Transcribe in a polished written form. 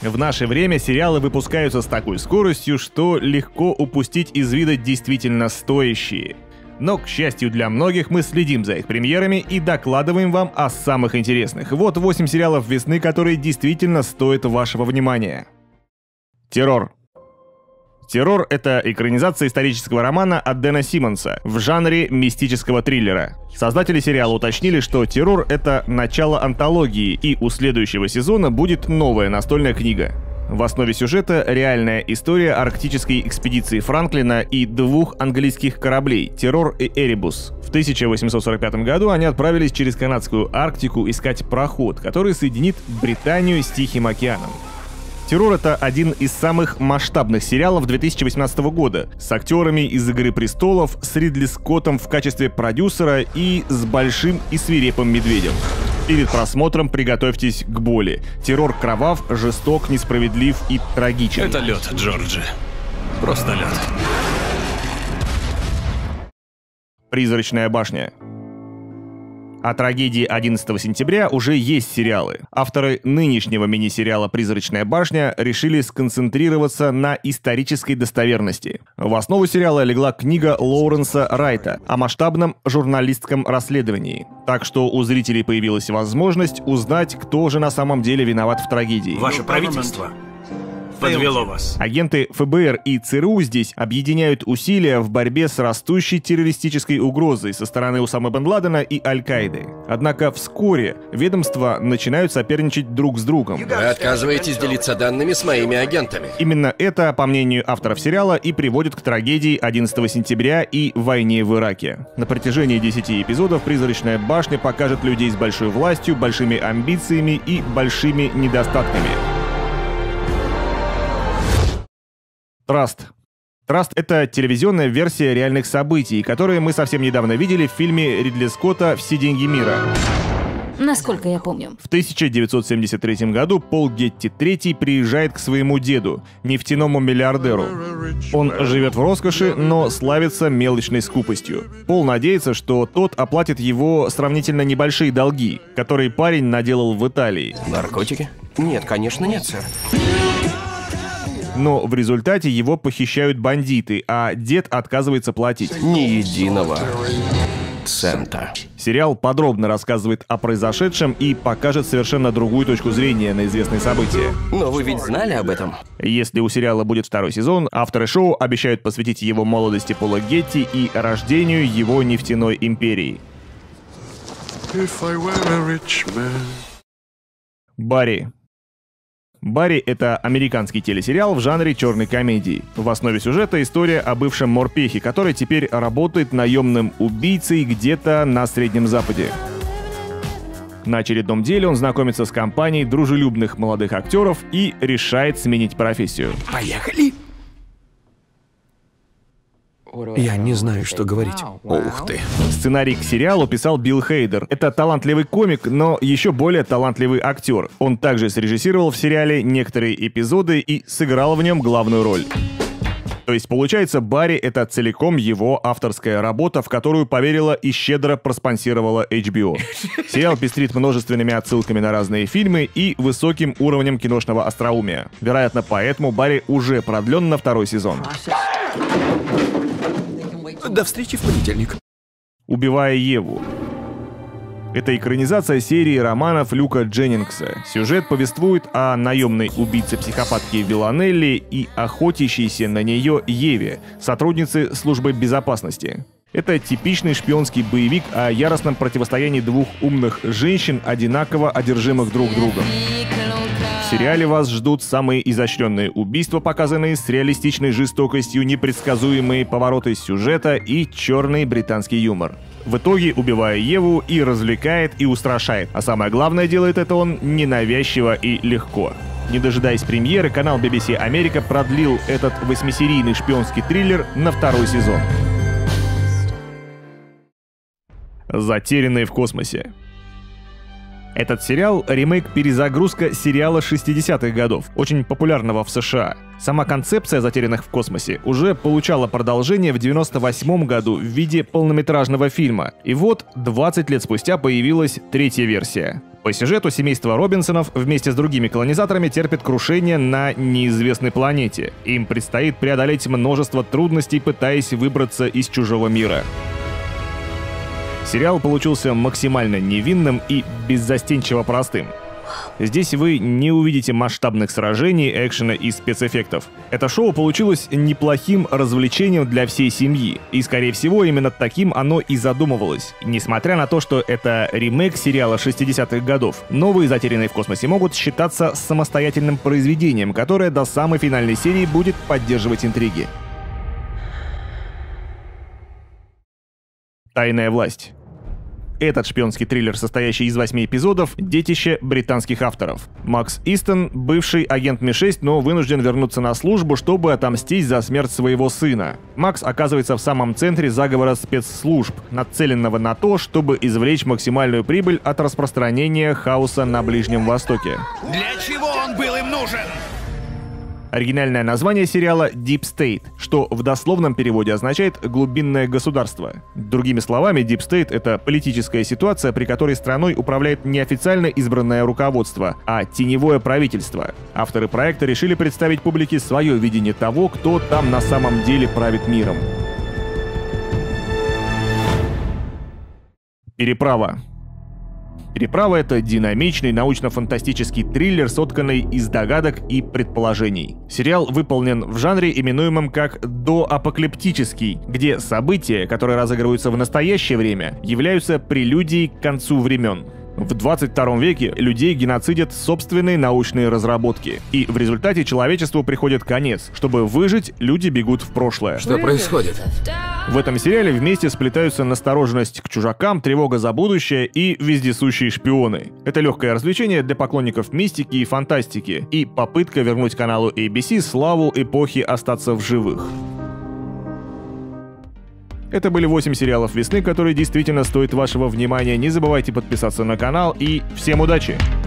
В наше время сериалы выпускаются с такой скоростью, что легко упустить из вида действительно стоящие. Но, к счастью для многих, мы следим за их премьерами и докладываем вам о самых интересных. Вот 8 сериалов весны, которые действительно стоят вашего внимания. Террор. «Террор» — это экранизация исторического романа от Дэна Симмонса в жанре мистического триллера. Создатели сериала уточнили, что «Террор» — это начало антологии, и у следующего сезона будет новая настольная книга. В основе сюжета реальная история арктической экспедиции Франклина и 2 английских кораблей «Террор» и «Эребус». В 1845 году они отправились через канадскую Арктику искать проход, который соединит Британию с Тихим океаном. «Террор» — это один из самых масштабных сериалов 2018 года, с актерами из «Игры престолов», с Ридли Скоттом в качестве продюсера и с большим и свирепым медведем. Перед просмотром приготовьтесь к боли. «Террор» кровав, жесток, несправедлив и трагичен. Это лед, Джорджи. Просто лед. «Призрачная башня». О трагедии 11 сентября уже есть сериалы. Авторы нынешнего мини-сериала «Призрачная башня» решили сконцентрироваться на исторической достоверности. В основу сериала легла книга Лоуренса Райта о масштабном журналистском расследовании. Так что у зрителей появилась возможность узнать, кто же на самом деле виноват в трагедии. Ваше правительство подвело вас. Агенты ФБР и ЦРУ здесь объединяют усилия в борьбе с растущей террористической угрозой со стороны Усамы бен Ладена и Аль-Каиды. Однако вскоре ведомства начинают соперничать друг с другом. Вы отказываетесь делиться данными с моими агентами. Именно это, по мнению авторов сериала, и приводит к трагедии 11 сентября и войне в Ираке. На протяжении 10 эпизодов «Призрачная башня» покажет людей с большой властью, большими амбициями и большими недостатками. Траст. «Траст» — это телевизионная версия реальных событий, которые мы совсем недавно видели в фильме Ридли Скотта «Все деньги мира». Насколько я помню. В 1973 году Пол Гетти III приезжает к своему деду, нефтяному миллиардеру. Он живет в роскоши, но славится мелочной скупостью. Пол надеется, что тот оплатит его сравнительно небольшие долги, которые парень наделал в Италии. Наркотики? Нет, конечно, нет, сэр. Но в результате его похищают бандиты, а дед отказывается платить. Ни единого цента. Сериал подробно рассказывает о произошедшем и покажет совершенно другую точку зрения на известные события. Но вы ведь знали об этом? Если у сериала будет второй сезон, авторы шоу обещают посвятить его молодости Пола Гетти и рождению его нефтяной империи. Барри. «Барри» — это американский телесериал в жанре черной комедии. В основе сюжета история о бывшем морпехе, который теперь работает наемным убийцей где-то на Среднем Западе. На очередном деле он знакомится с компанией дружелюбных молодых актеров и решает сменить профессию. Поехали! Я не знаю, что говорить. Ух ты. Сценарий к сериалу писал Билл Хейдер. Это талантливый комик, но еще более талантливый актер. Он также срежиссировал в сериале некоторые эпизоды и сыграл в нем главную роль. То есть, получается, «Барри» — это целиком его авторская работа, в которую поверила и щедро проспонсировала HBO. Сериал пестрит множественными отсылками на разные фильмы и высоким уровнем киношного остроумия. Вероятно, поэтому «Барри» уже продлен на второй сезон. До встречи в понедельник. «Убивая Еву». Это экранизация серии романов Люка Дженнингса. Сюжет повествует о наемной убийце-психопатке Виланелли и охотящейся на нее Еве, сотруднице службы безопасности. Это типичный шпионский боевик о яростном противостоянии 2 умных женщин, одинаково одержимых друг другом. В сериале вас ждут самые изощренные убийства, показанные с реалистичной жестокостью, непредсказуемые повороты сюжета и черный британский юмор. В итоге, убивая Еву, и развлекает, и устрашает. А самое главное, делает это он ненавязчиво и легко. Не дожидаясь премьеры, канал BBC Америка продлил этот 8-серийный шпионский триллер на второй сезон. «Затерянные в космосе». Этот сериал — ремейк-перезагрузка сериала 60-х годов, очень популярного в США. Сама концепция «Затерянных в космосе» уже получала продолжение в 98 году в виде полнометражного фильма. И вот 20 лет спустя появилась 3-я версия. По сюжету семейство Робинсонов вместе с другими колонизаторами терпит крушение на неизвестной планете. Им предстоит преодолеть множество трудностей, пытаясь выбраться из чужого мира. Сериал получился максимально невинным и беззастенчиво простым. Здесь вы не увидите масштабных сражений, экшена и спецэффектов. Это шоу получилось неплохим развлечением для всей семьи, и, скорее всего, именно таким оно и задумывалось. Несмотря на то, что это ремейк сериала 60-х годов, новые «Затерянные в космосе» могут считаться самостоятельным произведением, которое до самой финальной серии будет поддерживать интриги. «Тайная власть». Этот шпионский триллер, состоящий из 8 эпизодов, детище британских авторов. Макс Истон — бывший агент Ми-6, но вынужден вернуться на службу, чтобы отомстить за смерть своего сына. Макс оказывается в самом центре заговора спецслужб, нацеленного на то, чтобы извлечь максимальную прибыль от распространения хаоса на Ближнем Востоке. Для чего он был им нужен? Оригинальное название сериала Deep State, что в дословном переводе означает «глубинное государство». Другими словами, Deep State — это политическая ситуация, при которой страной управляет не официально избранное руководство, а теневое правительство. Авторы проекта решили представить публике свое видение того, кто там на самом деле правит миром. «Переправа». «Переправа» — это динамичный научно-фантастический триллер, сотканный из догадок и предположений. Сериал выполнен в жанре, именуемом как доапокалиптический, где события, которые разыгрываются в настоящее время, являются прелюдией к концу времен. В 22 веке людей геноцидят собственные научные разработки, и в результате человечеству приходит конец. Чтобы выжить, люди бегут в прошлое. Что происходит? В этом сериале вместе сплетаются настороженность к чужакам, тревога за будущее и вездесущие шпионы. Это легкое развлечение для поклонников мистики и фантастики, и попытка вернуть каналу ABC славу эпохи остаться в живых. Это были 8 сериалов весны, которые действительно стоят вашего внимания. Не забывайте подписаться на канал, и всем удачи!